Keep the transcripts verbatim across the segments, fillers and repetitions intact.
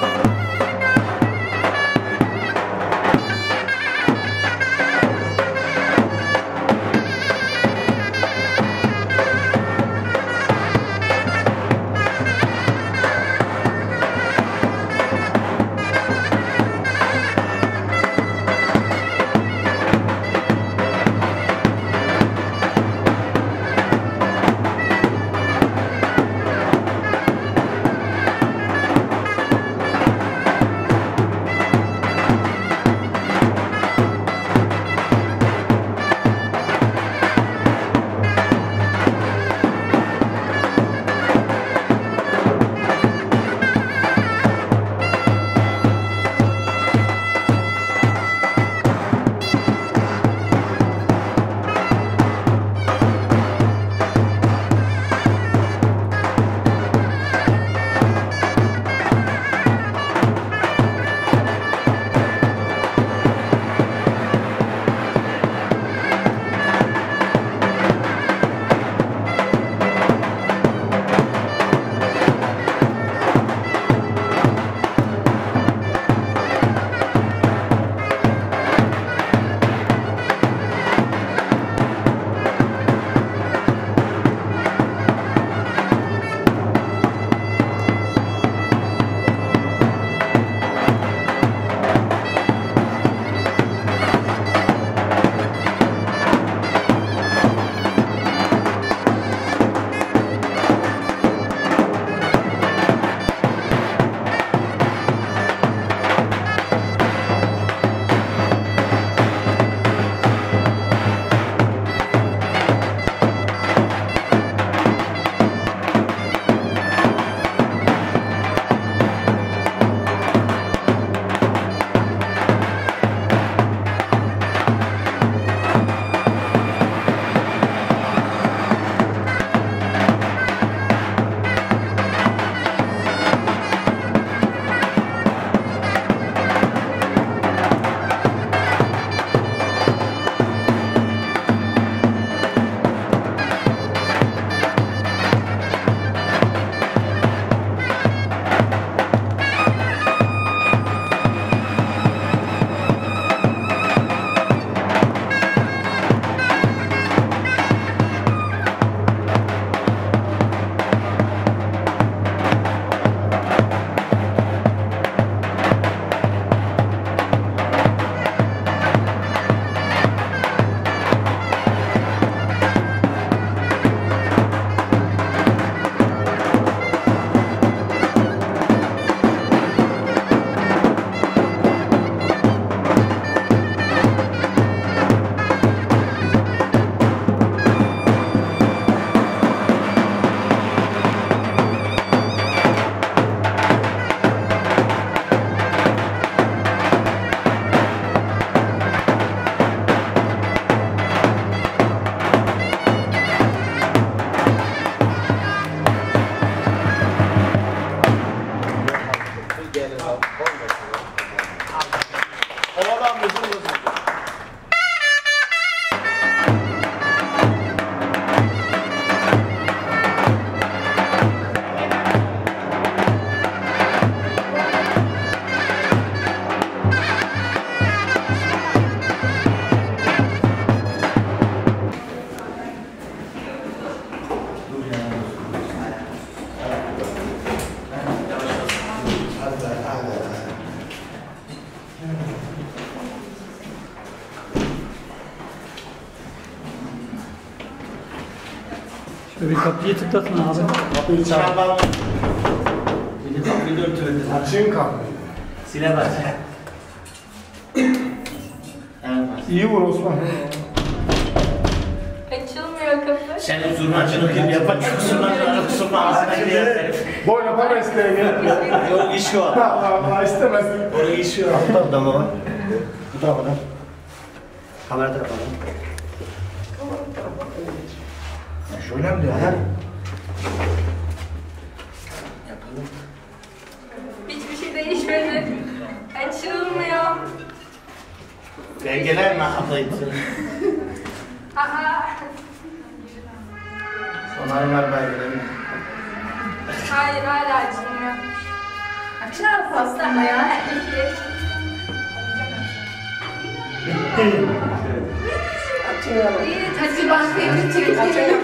Şöyle bir kapıyı tıklatın abi. Kapıyı çarpalım. Şimdi kapıyı dört ördün. Açın kapıyı. Sile bas. İyi vur Osman. Açılmıyor kapı. Senin zurnacını kim yapar? Zurnacını zurna ağzına girer. Boyuna para isteye gel. Yok iş yok. Allah istemez. Oraya iş yok. Bu taraftan baba. Bu taraftan. Kamera tarafından. Şöyle mi diyor? Yapalım. Hiçbir şey değişmedi. Açılmıyor. Belgeler mi kapıyı? Aha. Onların var belgeleri mi? Hayır hala açılmıyor. Akşam pasta ama ya. İki. Bitti. İyi, hadi bankayı çekip gelelim.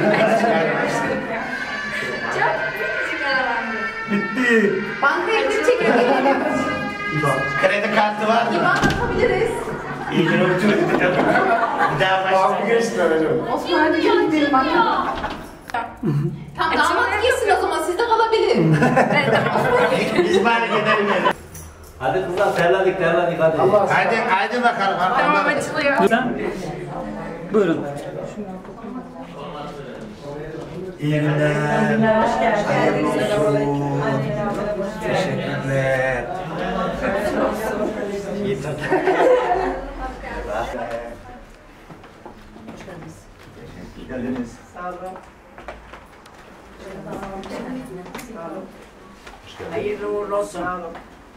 Çok küçük arabandı. Bitti. Bankayı çekip gelelim. Kredi kartı var mı? İban atabiliriz. İyi gün oturuyor. Bir daha Abi başla. geçtiler hocam. Osman hadi gidelim bankaya. Tamam damat gitsin o zaman sizde kalabilir. Evet tamam. Biz bari gidelim yani. Hadi kızlar terledik terledik hadi. Haydi, haydi bakalım. Tamam Arkamda. açılıyor. Sen buyurun. İyi günler. Hoş geldiniz. Teşekkürler. İyi tadı. Teşekkür ederiz. Sağ olun. Hayırlı uğurlu olsun. Sağ olun.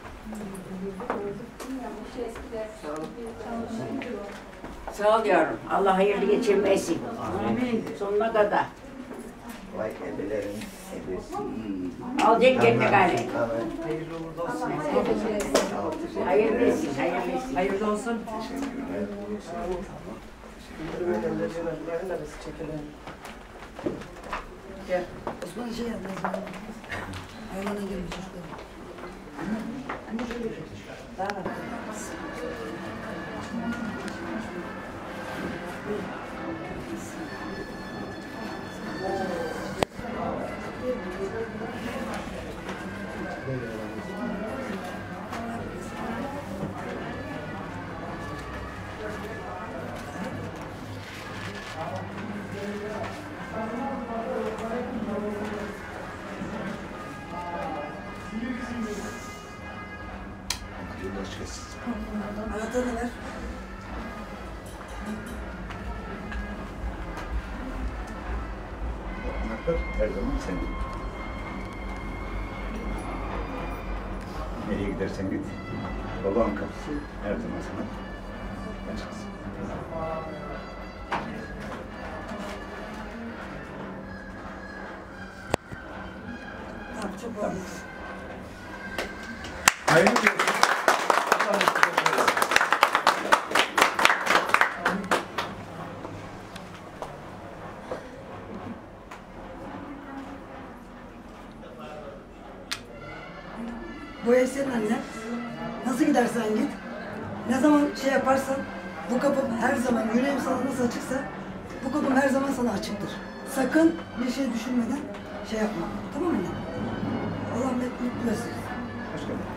Sağ ol yavrum. Allah hayırlı geçirmesin. Amin. Sonuna kadar. Vay ebelerin ebesi. Alacak kendine gayret. Hayırlı uğurlu olsun. Hayırlı olsun. Hayırlı olsun. Hayırlı olsun. Teşekkürler. Gel. Osman şey yap. Hayvana gelmiş çocuklar. Anne şöyle. Daha var. Anahtarını ver. Anahtar her zaman senin. Nereye gidersen git. Babanın kapısı her zaman sana açık. Tamam çok var. Hayırlı olsun. Bu ev senin anne. Nasıl gidersen git. Ne zaman şey yaparsan bu kapım her zaman yüreğim sana nasıl açıksa bu kapım her zaman sana açıktır. Sakın bir şey düşünmeden şey yapma. Tamam mı anne? Allah mutlu etsin. Hoş geldin.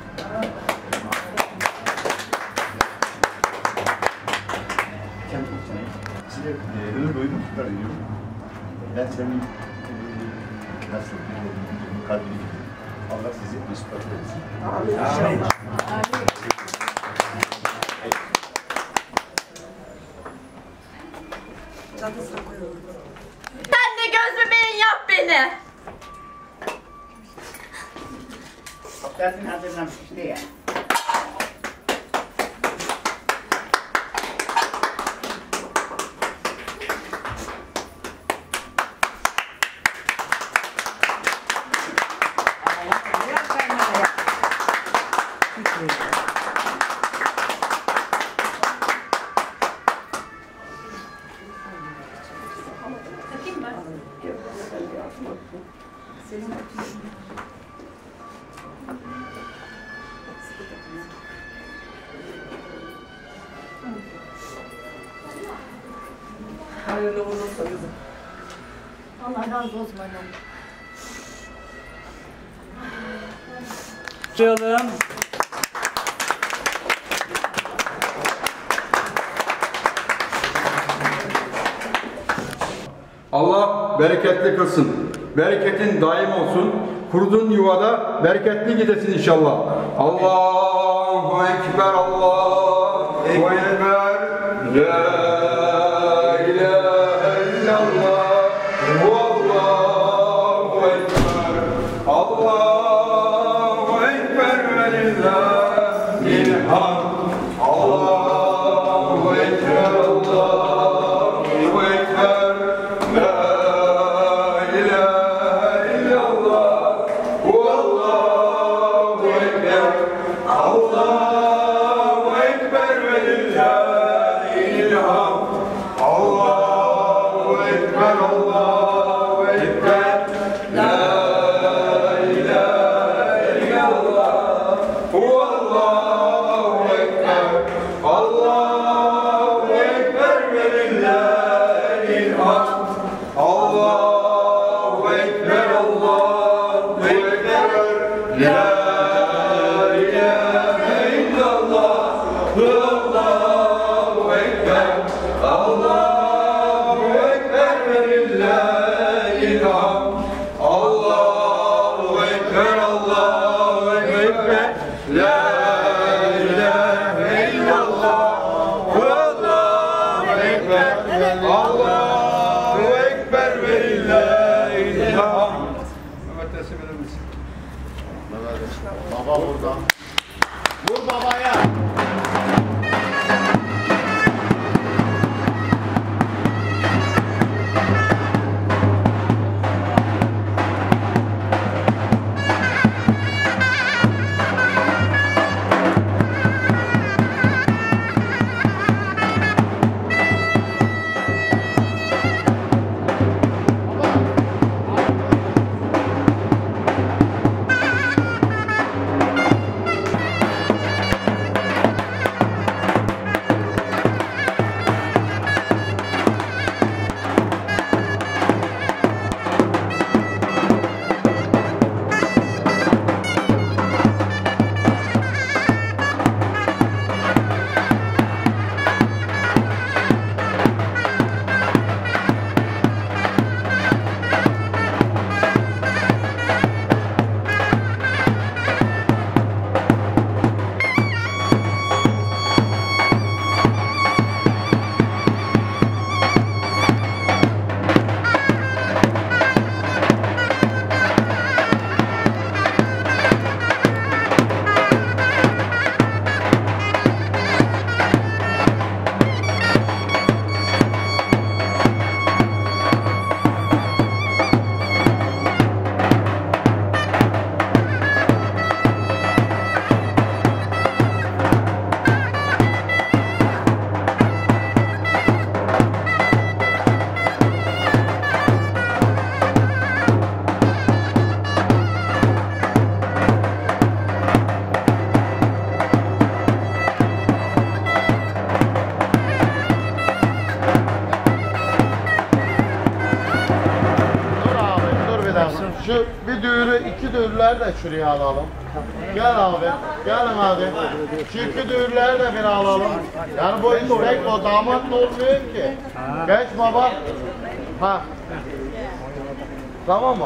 Size e, ömür boyu mutluluklar diliyorum. Ben senin e, nasıl bir olduğunu, kalbini biliyorum. Allah sizi mesut etsin. Amin. Çantasına koyuyorum. Sen de göz bebeğin yap beni. Zaten hazırlamış diye. Hayırlı uğurlu olsun kızım. Allah razı olsun annem. Başlayalım. Allah bereketli kılsın. Bereketin daim olsun. Kurduğun yuvada bereketli gidesin inşallah. Allahu Ekber, Allahu Ekber. La ilahe illallah. Allahu Ekber. Allahu Ekber ve lillahil hamd. Allahu Ekber, Allahu Ekber. La ilahe illallah. Allahu Allahu Ekber ve lillahil hamd. Allahu Ekber, Allahu Ekber. La ilahe illallah. Allahu Ekber. Allahu Ekber ve lillahil hamd. Allahu Ekber, Allahu Ekber. La ilahe illallah. Allahu Ekber. Allahu Ekber ve lillahil hamd. Allahu Ekber, Allahu Ekber. La ilahe illallah. Allahu Ekber. Allahu Ekber ve lillahil hamd. Evet, teslim eder misin? Baba burada. Vur babaya. Şu bir düğürü, iki düğürler de şuraya alalım. Gel abi, gelin abi. Şu iki düğürleri de bir alalım. Yani bu istek o damatla olmuyor ki. Geç baba. Ha. Tamam mı?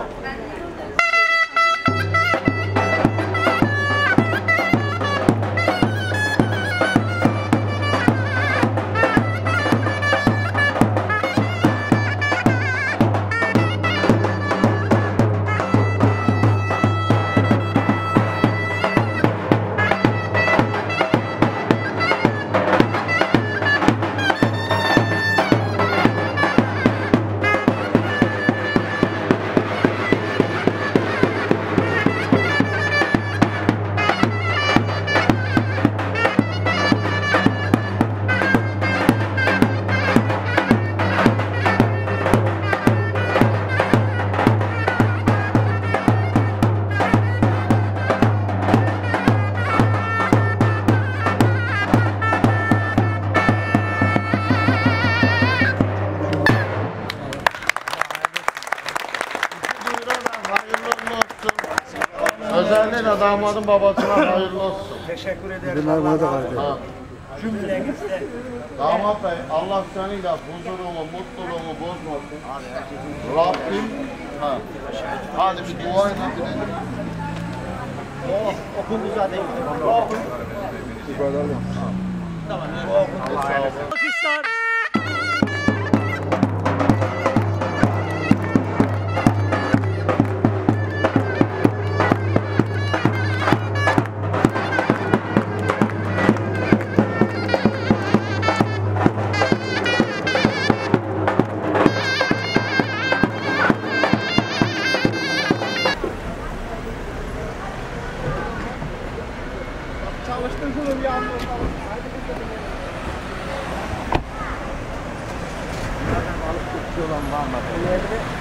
Özellikle damadın babasına hayırlı olsun. Teşekkür ederim. Allah razı olsun. Cümlenizde. Damat Bey, Allah senin de huzurunu, mutluluğunu bozmasın. Rabbim, ha. Hadi bir duayla gidelim. Oh, okundu zaten. Okun. Tamam. Bakışlar. Çalıştır şunu bir anda. Alıp tutuyorlar var mı?